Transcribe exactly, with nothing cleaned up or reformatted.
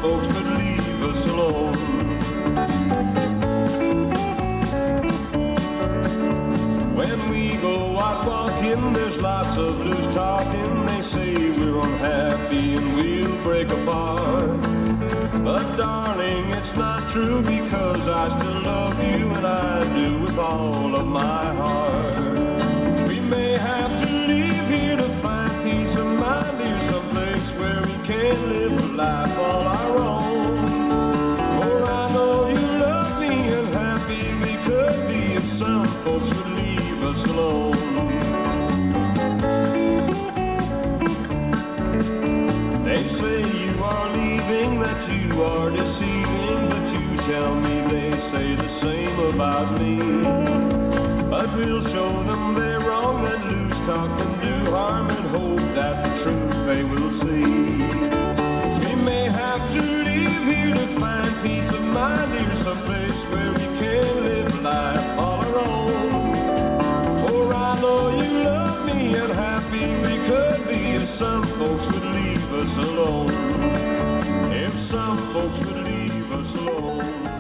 folks could leave us alone. When we go out walking, there's lots of loose talking. They say we're unhappy and we'll break apart. But darling, it's not true, because I still love you, and I do with all of my heart. We may have to leave here to find peace of mind, here someplace where we can live a life all our own. For I know you love me, and happy we could be if some folks would leave us alone. They say you are leaving, that you are deceiving, but you tell me they say the same about me. But we'll show them they're wrong, that loose talk can do harm, and hope that the truth they will see. We may have to leave here to find peace of mind, here someplace where we can live life all our own. For I know you love me, and happy we could be if some folks would leave us alone. If some folks would leave us alone.